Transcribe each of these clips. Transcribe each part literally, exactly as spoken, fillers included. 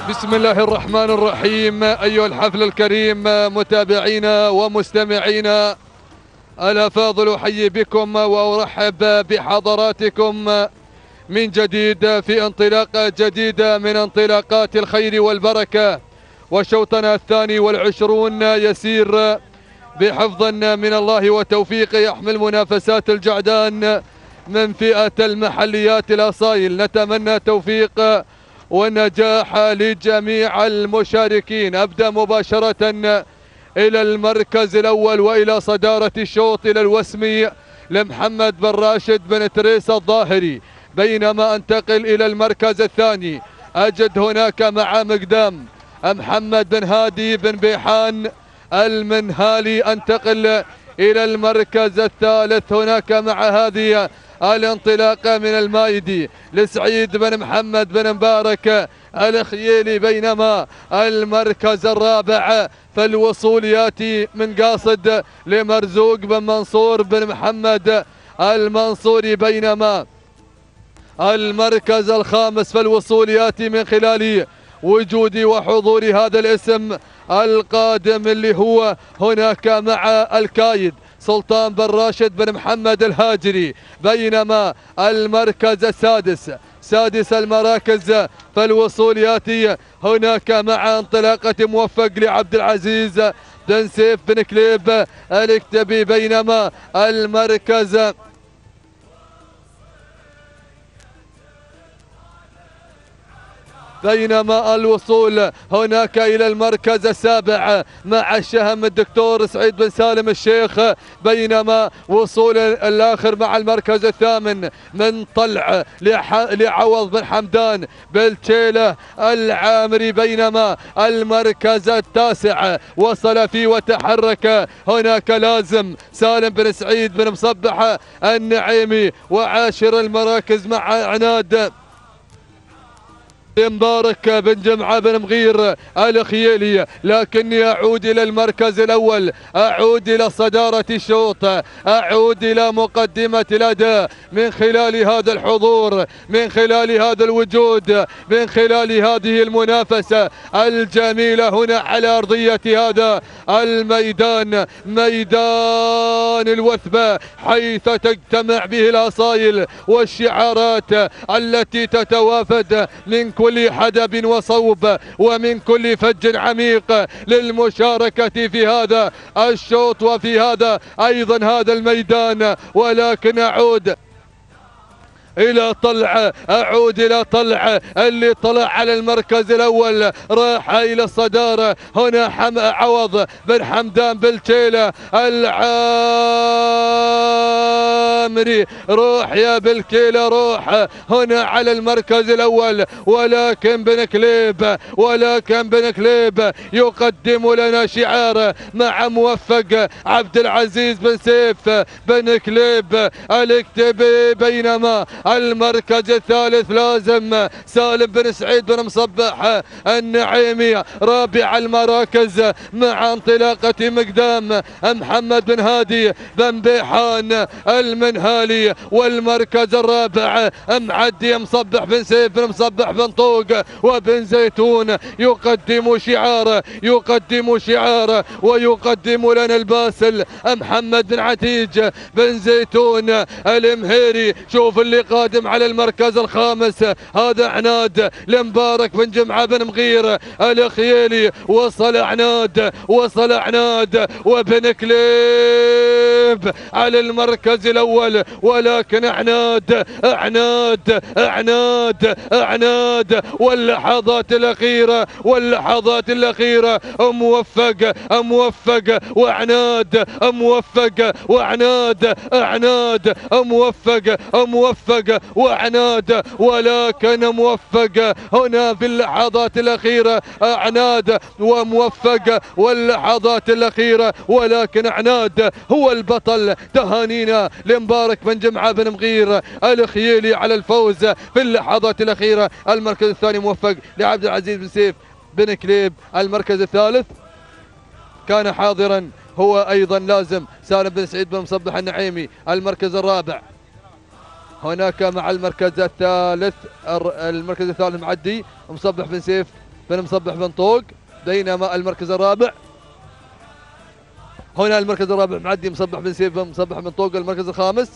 بسم الله الرحمن الرحيم. أيها الحفل الكريم متابعينا ومستمعينا الأفاضل، أحيي بكم وأرحب بحضراتكم من جديد في انطلاقة جديدة من انطلاقات الخير والبركة، وشوطنا الثاني والعشرون يسير بحفظ من الله وتوفيقه، يحمل منافسات الجعدان من فئة المحليات الأصايل. نتمنى توفيق ونجاح لجميع المشاركين. أبدأ مباشرة إلى المركز الأول وإلى صدارة الشوط إلى الوسمي لمحمد بن راشد بن تريس الظاهري، بينما أنتقل إلى المركز الثاني أجد هناك مع مقدام محمد بن هادي بن بيحان المنهالي. أنتقل إلى المركز الثالث هناك مع هذه الانطلاقة من المايدي لسعيد بن محمد بن مبارك الخييلي، بينما المركز الرابع فالوصول ياتي من قاصد لمرزوق بن منصور بن محمد المنصوري، بينما المركز الخامس فالوصول ياتي من خلال وجود وحضور هذا الاسم القادم اللي هو هناك مع الكايد سلطان بن راشد بن محمد الهاجري، بينما المركز السادس سادس المراكز فالوصول ياتي هناك مع انطلاقة موفق لعبد العزيز بن سيف بن كليب الاكتبي، بينما المركز بينما الوصول هناك إلى المركز السابع مع الشهم الدكتور سعيد بن سالم الشيخ، بينما وصول الآخر مع المركز الثامن من طلع لعوض بن حمدان بالتشيلة العامري، بينما المركز التاسع وصل فيه وتحرك هناك لازم سالم بن سعيد بن مصبح النعيمي، وعاشر المراكز مع عناد مبارك بن جمعة بن مغير الخييلي. لكني أعود إلى المركز الأول، أعود إلى صدارة الشوط، أعود إلى مقدمة الأداء من خلال هذا الحضور، من خلال هذا الوجود، من خلال هذه المنافسة الجميلة هنا على أرضية هذا الميدان، ميدان الوثبة، حيث تجتمع به الأصايل والشعارات التي تتوافد من كل حدب وصوب ومن كل فج عميق للمشاركة في هذا الشوط وفي هذا أيضا هذا الميدان. ولكن أعود إلى طلع، أعود إلى طلع اللي طلع على المركز الأول، راح إلى الصدارة هنا حم عوض بن حمدان بالتيلة العامري، روح يا بالكيلة روح هنا على المركز الأول. ولكن بن كليب ولكن بن كليب يقدم لنا شعار مع موفق عبد العزيز بن سيف بن كليب الاكتبي، بينما المركز الثالث لازم سالم بن سعيد بن مصبح النعيمي. رابع المراكز مع انطلاقة مقدام محمد بن هادي بن بيحان المنهالي، والمركز الرابع معدي مصبح بن سيف بن مصبح بن طوق وبن زيتون، يقدم شعار يقدم شعار ويقدم لنا الباسل محمد بن عتيج بن زيتون المهيري. شوف اللي قادم على المركز الخامس، هذا عناد لمبارك بن جمعة بن مغير الخييلي. وصل عناد وصل عناد وبن كليب على المركز الأول، ولكن عناد عناد عناد عناد واللحظات الأخيرة واللحظات الأخيرة موفق موفق وعناد موفق وعناد عناد موفق موفق وعناد، ولكن موفق هنا في اللحظات الأخيرة عناد وموفق واللحظات الأخيرة، ولكن عناد هو البطل. تهانينا لمبارك بن جمعة بن مغير الخييلي على الفوز في اللحظات الأخيرة. المركز الثاني موفق لعبد العزيز بن سيف بن كليب. المركز الثالث كان حاضرا هو أيضا لازم سالم بن سعيد بن مصبح النعيمي. المركز الرابع هناك مع المركز الثالث المركز الثالث معدي مصبح بن سيف بن مصبح بن طوق، بينما المركز الرابع هنا المركز الرابع معدي مصبح بن سيف بن مصبح بن طوق. المركز الخامس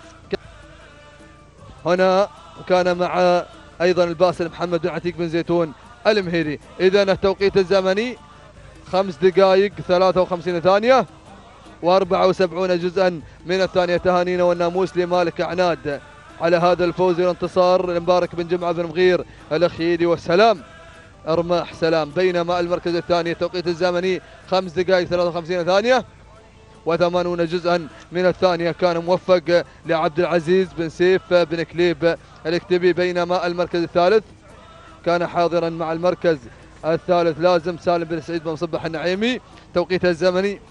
هنا كان مع ايضا الباسل محمد بن عتيق بن زيتون المهيري. اذا التوقيت الزمني خمس دقائق ثلاثة وخمسين ثانية وأربعة وسبعين جزءا من الثانية. تهانينا والناموس لمالك عناد على هذا الفوز والانتصار. المبارك بن جمعة بن مغير الأخيري والسلام أرماح سلام. بينما المركز الثاني التوقيت الزمني خمس دقائق ثلاثة وخمسين ثانية وثمانون جزءا من الثانية كان موفق لعبد العزيز بن سيف بن كليب الاكتبي. بينما المركز الثالث كان حاضرا مع المركز الثالث لازم سالم بن سعيد بن مصبح النعيمي. توقيت الزمني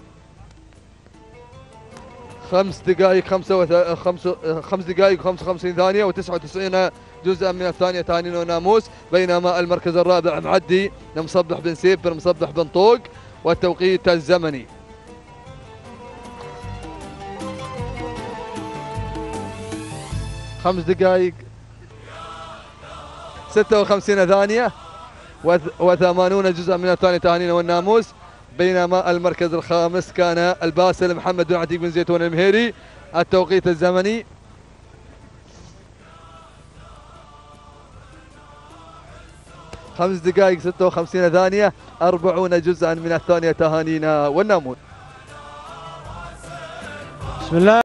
خمس دقائق خمسة وث... خمس... خمس دقائق خمسة وخمسين ثانية وتسعة وتسعين جزءا من الثانية. تهانينا وناموس. بينما المركز الرابع معدي لمصبح بن سيف بن مصبح بن طوق. والتوقيت الزمني خمس دقائق ستة وخمسين ثانية وث... وثمانون جزءا من الثانية. تهانينا والناموس. بينما المركز الخامس كان الباسل محمد بن عتيق بن زيتون المهيري. التوقيت الزمني خمس دقائق ستة وخمسين ثانية أربعون جزءا من الثانية. تهانينا والناموس. بسم الله.